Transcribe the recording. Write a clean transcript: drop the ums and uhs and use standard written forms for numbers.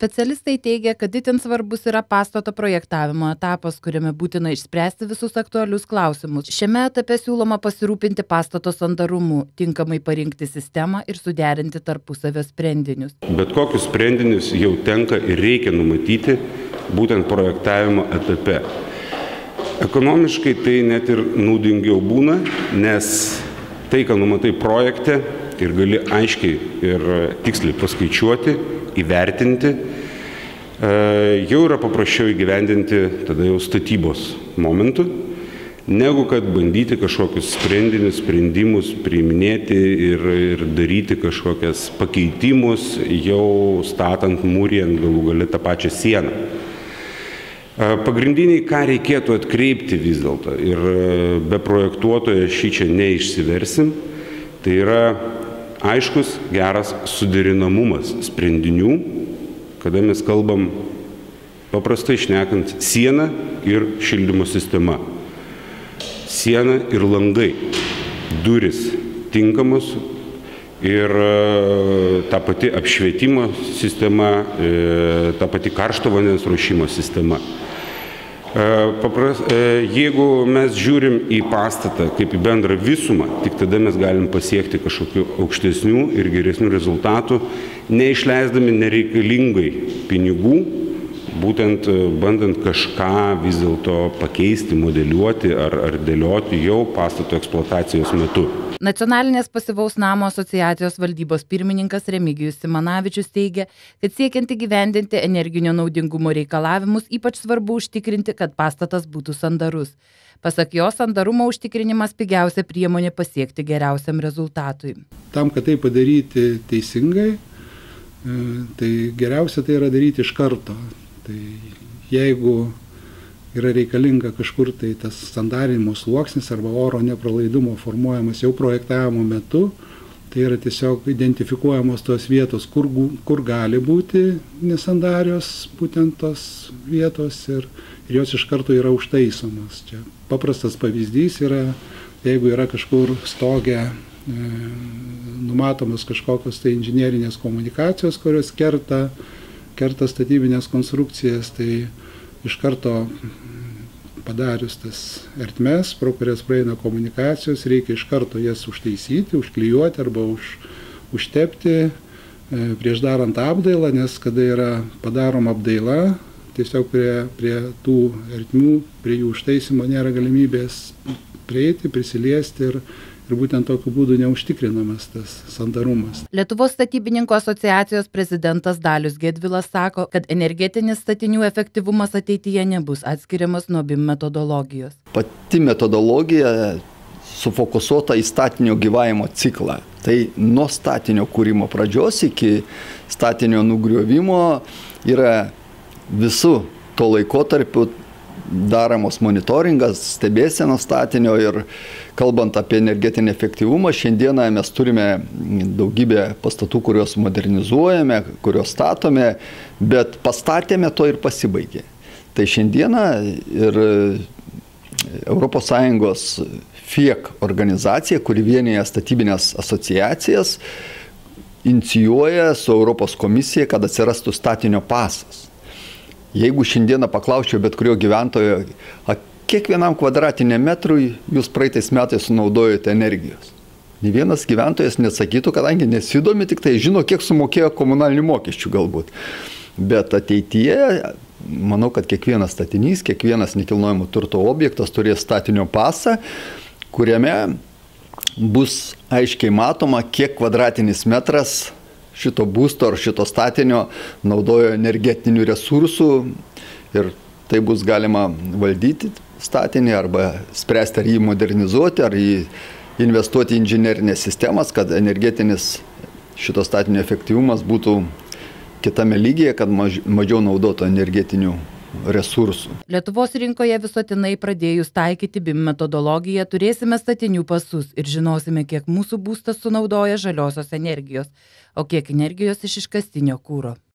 Specialistai teigia, kad itin svarbus yra pastato projektavimo etapas, kuriame būtina išspręsti visus aktualius klausimus. Šiame etape siūloma pasirūpinti pastato sandarumu, tinkamai parinkti sistemą ir suderinti tarpusavio sprendinius. Bet kokius sprendinius jau tenka ir reikia numatyti būtent projektavimo etape. Ekonomiškai tai net ir naudingiau būna, nes tai, ką numatai projekte ir gali aiškiai ir tiksliai paskaičiuoti, įvertinti, jau yra paprasčiau įgyvendinti tada jau statybos momentu, negu kad bandyti kažkokius sprendimus priiminėti ir daryti kažkokias pakeitimus, jau statant mūrijant galų gale tą pačią sieną. Pagrindiniai, ką reikėtų atkreipti vis dėlto, ir be projektuotojo šičia neišsiversim, tai yra aiškus, geras suderinamumas sprendinių, kada mes kalbam paprastai šnekant sieną ir šildymo sistema. Siena ir langai, durys tinkamos ir ta pati apšvietimo sistema, ta pati karšto vandens ruošimo sistema. Jeigu mes žiūrim į pastatą kaip į bendrą visumą, tik tada mes galim pasiekti kažkokių aukštesnių ir geresnių rezultatų, neišleisdami nereikalingai pinigų, būtent bandant kažką vis dėlto pakeisti, modeliuoti ar dėlioti jau pastato eksploatacijos metu. Nacionalinės pasyvaus namo asociacijos valdybos pirmininkas Remigijus Simanavičius teigia, kad siekiant įgyvendinti energinio naudingumo reikalavimus, ypač svarbu užtikrinti, kad pastatas būtų sandarus. Pasak jo, sandarumo užtikrinimas pigiausia priemonė pasiekti geriausiam rezultatui. Tam, kad tai padaryti teisingai, tai geriausia tai yra daryti iš karto. Tai jeigu yra reikalinga kažkur tai tas sandarinimo sluoksnis arba oro nepralaidumo formuojamas jau projektavimo metu, tai yra tiesiog identifikuojamos tos vietos, kur gali būti nesandarios būtent tos vietos ir jos iš karto yra užtaisomos. Čia paprastas pavyzdys yra, jeigu yra kažkur stoge numatomas kažkokios tai inžinerinės komunikacijos, kurios kerta statybinės konstrukcijas, tai iš karto padarius tas ertmes, pro kurias praeina komunikacijos, reikia iš karto jas užtaisyti, užklijuoti arba užtepti prieš darant apdailą, nes kada yra padaroma apdaila, tiesiog prie tų ertmių, prie jų užtaisimo nėra galimybės prieiti, prisiliesti ir būtent tokiu būdu neužtikrinamas tas sandarumas. Lietuvos statybininkų asociacijos prezidentas Dalius Gedvilas sako, kad energetinis statinių efektyvumas ateityje nebus atskiriamas nuo BIM metodologijos. Pati metodologija sufokusuota į statinio gyvavimo ciklą. Tai nuo statinio kūrimo pradžios iki statinio nugriovimo yra visų to laikotarpiu daromos monitoringas, stebėsenos statinio ir kalbant apie energetinį efektyvumą, šiandieną mes turime daugybę pastatų, kuriuos modernizuojame, kuriuos statome, bet pastatėme to ir pasibaigė. Tai šiandieną ir ES FIEC organizacija, kuri vienyje statybinės asociacijas, inicijuoja su Europos komisija, kad atsirastų statinio pasas. Jeigu šiandieną paklausčiau bet kurio gyventojo, kiekvienam kvadratiniam metrui jūs praeitais metais sunaudojote energijos. Nė vienas gyventojas nesakytų, kadangi nesidomi, tik tai žino, kiek sumokėjo komunalinių mokesčių galbūt. Bet ateityje, manau, kad kiekvienas statinys, kiekvienas nekilnojamo turto objektas turės statinio pasą, kuriame bus aiškiai matoma, kiek kvadratinis metras šito būsto ar šito statinio naudojo energetinių resursų ir tai bus galima valdyti statinį arba spręsti ar jį modernizuoti, ar jį investuoti į inžinerinės sistemas, kad energetinis šito statinio efektyvumas būtų kitame lygyje, kad mažiau naudotų energetinių resursų. Lietuvos rinkoje visuotinai pradėjus taikyti BIM metodologiją turėsime statinių pasus ir žinosime, kiek mūsų būstas sunaudoja žaliosios energijos, o kiek energijos iš iškastinio kuro.